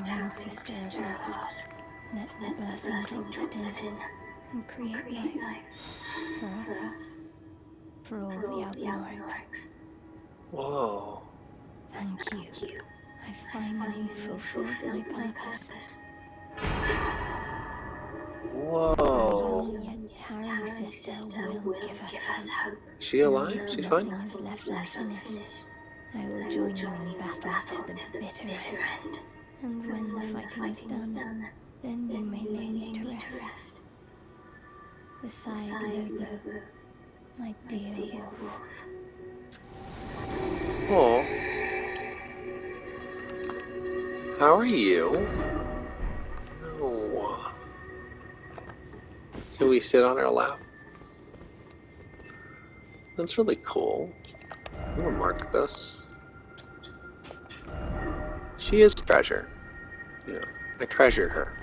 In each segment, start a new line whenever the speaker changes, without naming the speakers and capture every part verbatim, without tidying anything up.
towering sister of ours. Let the birthing droplet in and create life. For us. For all the Albinaurics.
Whoa.
Thank you. I finally fulfilled my purpose.
Whoa.
Our young yet tarrying sister will give us hope.
Is she alive?
Now
She's
nothing
fine?
is left unfinished. I will join you in battle to the bitter end. And when the fighting is done, then you may lay me to rest. Beside Lobo, my dear wolf.
Oh. How are you? No. Can we sit on her lap? That's really cool. I'm gonna mark this. She is treasure. Yeah, I treasure her.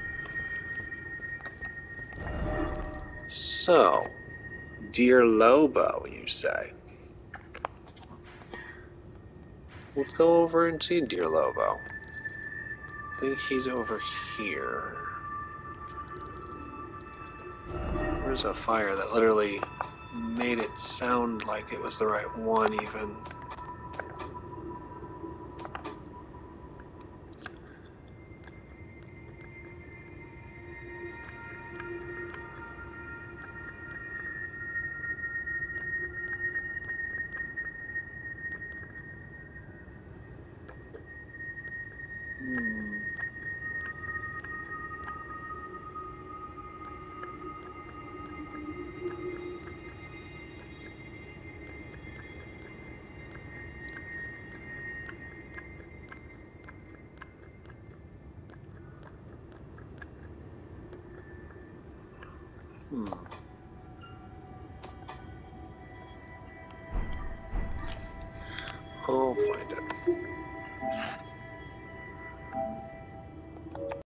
So, dear Lobo, you say? Let's go over and see dear Lobo. I think he's over here. There's a fire that literally made it sound like it was the right one even. Hmm. Hmm. I'll find it.